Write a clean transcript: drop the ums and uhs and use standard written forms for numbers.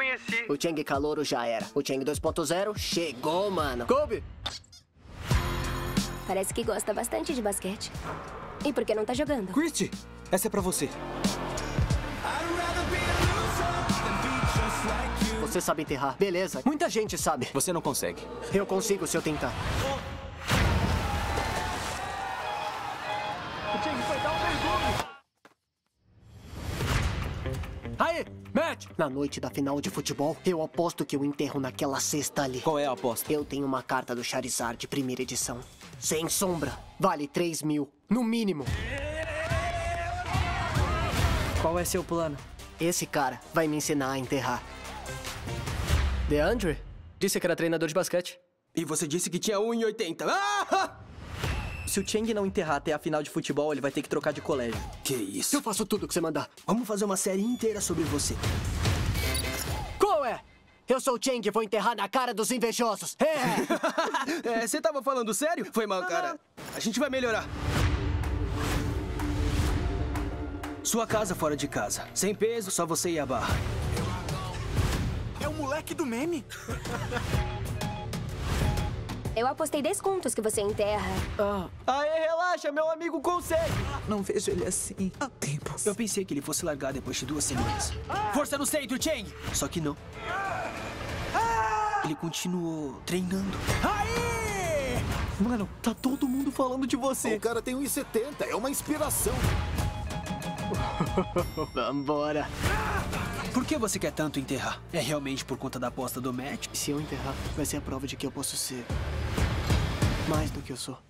conheci. O Chang Calouro já era. O Chang 2.0 chegou, mano. Kobe! Parece que gosta bastante de basquete. E por que não tá jogando? Christy, essa é pra você. Você sabe enterrar. Beleza. Muita gente sabe. Você não consegue. Eu consigo se eu tentar. O Chang foi dar um mergulho. Aí, Matt! Na noite da final de futebol, eu aposto que eu enterro naquela cesta ali. Qual é a aposta? Eu tenho uma carta do Charizard, primeira edição. Sem sombra. Vale 3 mil. No mínimo. Qual é seu plano? Esse cara vai me ensinar a enterrar. DeAndre? Disse que era treinador de basquete. E você disse que tinha 1,80. Ah! Se o Chang não enterrar até a final de futebol, ele vai ter que trocar de colégio. Que isso? Eu faço tudo o que você mandar. Vamos fazer uma série inteira sobre você. Qual é? Eu sou o Chang e vou enterrar na cara dos invejosos. É! Você tava falando sério? Foi mal, cara. A gente vai melhorar. Sua casa fora de casa. Sem peso, só você e a barra. É o moleque do meme? Eu apostei 10 contos que você enterra. Aê, relaxa, meu amigo consegue. Não vejo ele assim há tempos. Eu pensei que ele fosse largar depois de 2 semanas. Força no centro, Chang! Só que não. Ele continuou treinando. Mano, tá todo mundo falando de você. O cara tem 1,70, é uma inspiração. Vambora. Por que você quer tanto enterrar? É realmente por conta da aposta do Matt? Se eu enterrar, vai ser a prova de que eu posso ser mais do que eu sou.